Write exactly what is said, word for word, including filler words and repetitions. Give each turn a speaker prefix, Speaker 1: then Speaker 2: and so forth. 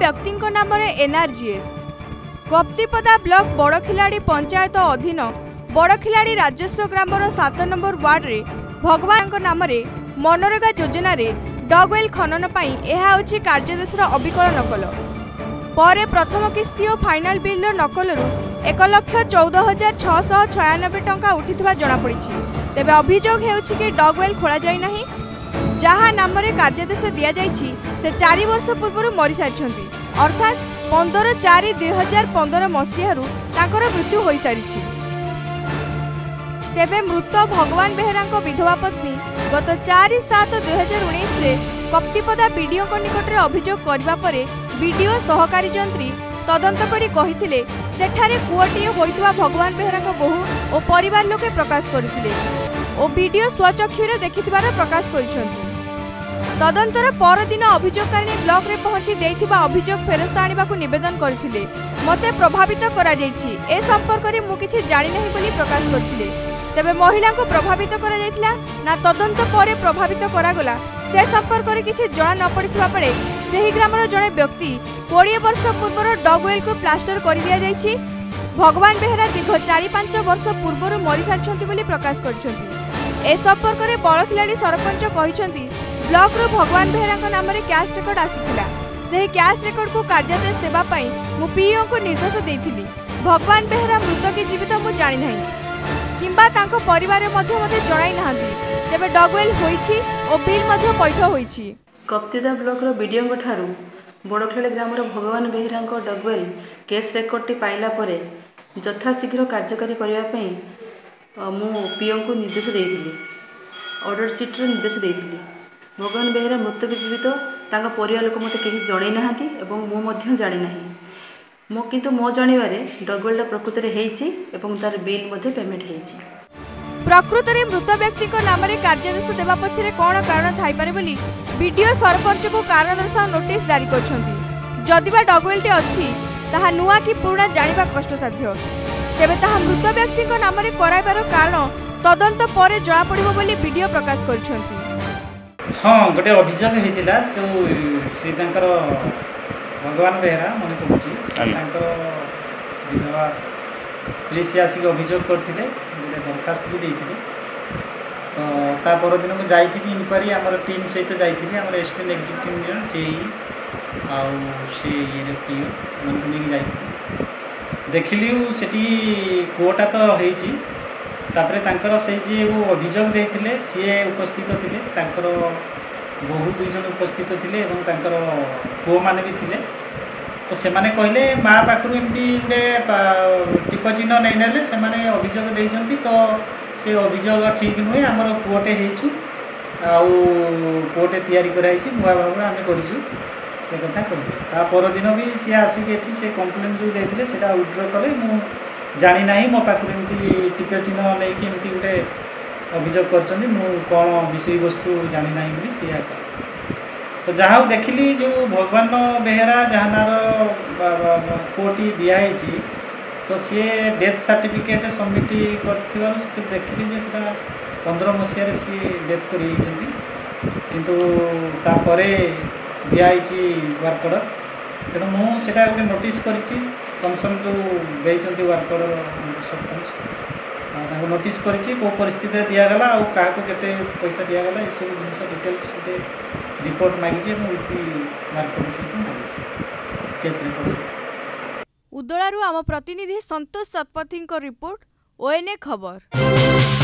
Speaker 1: व्यक्ति नाम NRGS Kaptipada block Badkhiladi panchayat अधीन बड़खिलाड़ी राजस्व ग्रामर सात नंबर वार्ड रे भगवान नाम मनरेगा योजना डगवेल खनन पर कार्यदेश अविकल नकल पर प्रथम किस्ती और फाइनाल बिल नकल एक लक्ष चौदह हजार छःश छयानबे टंका उठिथिबा जनापड़ी। तेबे अभियोग हेउछि कि डगवेल खोला जाय नाही जहाँ नाम कार्यदेश दि जाइछि से चारि वर्ष पूर्व मरी सारिछन्ति अर्थात पंद्रह चार दुई हजार पंद्रह मसीह तांकर मृत्यु हो सारी। तेबे मृत भगवान बेहरा विधवा पत्नी गत चार सात दुई हजार उन्नीस कप्तिपदा बीडीओ निकट में अभियोग करने पर बीडीओ सहकारी जंत्री तदंत करी कहिथिले सेठारे पुओटीए होइतबा भगवान बेहरा बहु और परिवार लोके प्रकाश करथिले और बीडीओ स्वचक्षुरे देखिथिबार प्रकाश करिसथि। तदंतर परदिन अभियोगकारिणी ब्लॉक रे पहुंची देइथिबा अभियोग फेरस्त आनिबाकू निवेदन करथिले मते प्रभावित करा जायछि ए संपर्क रे मु किछि जानि नहि बोली प्रकाश करथिले। तेबे महिला को प्रभावित करा जायथिला ना तदंत परे प्रभावित करा गला से संपर्क रे किछि जणा न पड़िथिबा परे सेही ग्रामर जणे व्यक्ति बीस वर्ष पूर्व डगवेल को प्लास्टर कर दिया जायछि। भगवान बेहरा दीर्घ चार पांच वर्ष पूर्व मरी सारिछन्ति बोली प्रकाश करछन्ति। ए संपर्क रे बड़खिलाड़ी सरपंच कहिछन्ति ब्लॉक रो भगवान बेहरा नाम रे कैश रेकर्ड आसीथिला सेही कैश रेकर्ड को कार्यादेश देबा पई मु पीओ को निर्देश देइथिली। भगवान बेहरा मृत कि जीवित मु जानि नाही किंबा तांको परिवार मध्ये मध्ये जणाई नाहंती। तेबे डगवेल होईछि ओ बिल मध्ये पैठ होईछि।
Speaker 2: कप्तिपदा ब्लॉक रो बीडीओ ठारू बड़खिलाड़ी ग्रामर Bhagaban Behera dugwell case record टी पाइला परे यथाशीघ्र कार्यकारी करने मु पीओ को निर्देश देइथिली ऑर्डर सीट रे निर्देश देइथिली। भगवान बेहरा मृत कि जीवित तांका परिवार लोक मते केही जणै नाहांती एवं मु मध्ये जानि नाही मो किंतु मो जानिबारे डगवेलटा प्रकृत रे हेइछि एवं तार बिल मध्ये पेमेंट हेइछि।
Speaker 1: प्रकृत रे मृत व्यक्ति को नाम रे कार्यदेश देबा पछरे कोन कारण थाई पारे बोली बीडीओ सरपंच को कारण दर्शाओ नोटिस जारी करछन्ती। जदिबा डगवेलटी अछि ताहा नुआ कि पुराना जानिबा कष्टसाध्य तेबे ताहा मृत व्यक्ति को नाम रे कराइबार कारण तदंत परे जणा पड़िबो बोली बीडीओ प्रकाश करछन्ती।
Speaker 3: हाँ गोटे अभियोग होता से तांकर भगवान बेहरा मन पड़ुची विधवा स्त्री सी आसिक अभियोग करते गोटे दरखास्त भी देते तो ता परदिन को जाइए इनक्वारी आम टीम सहित जाइए आम एसटेन एग्जीक्यूटिव जेई आए पीओ मन को लेकिन जाइए देखिली से कोटा तो होती तापर से जो अभियोग देते सी उपस्थित थे बहु दुईज उपस्थित थे पुओ मैंने भी थे तो से माने कहले माँ पाखु एमती गोटे टिप चिन्ह नहीं ना से अभियोग देते तो से अभियोग ठीक नुहे आमर पुओटे हो पुओटे तैयारी कराई नुआ भाव आम करूँ से कथा कहले ता परदिन भी सी आसिक एठी से कंप्लेन जो देते से विड्र कले मु जानी ना मो पाखु एमती टिप चिन्ह नहीं एमती गोटे अभियोग कर कौन विषय वस्तु जानी ना बोली सी तो जहाँ देखिली जो भगवान बेहरा जहाँ नार पुओटी दिखाई तो सी डेथ सर्टिफिकेट सबमिट कर देखिली जे सेटा पंद्रह मसीह सी डेथ कर किंतु तापर दिखाई वर्क ऑर्डर तेणु मुझे गोटे नोटिस करिछि कनसर्न जो देइछन्ति वर्क ऑर्डर सरपंच नोटिस करिछि को परिस्थिति दिगला आउ क्या केते पैसा दिगला ये सब जिन डिटेल्स गोटे रिपोर्ट मागिछि विथ वर्क ऑर्डर सहित मागिछि केस रिपोर्ट।
Speaker 1: उदलारू आम प्रतिनिधि संतोष शतपथी रिपोर्ट ओएनए खबर।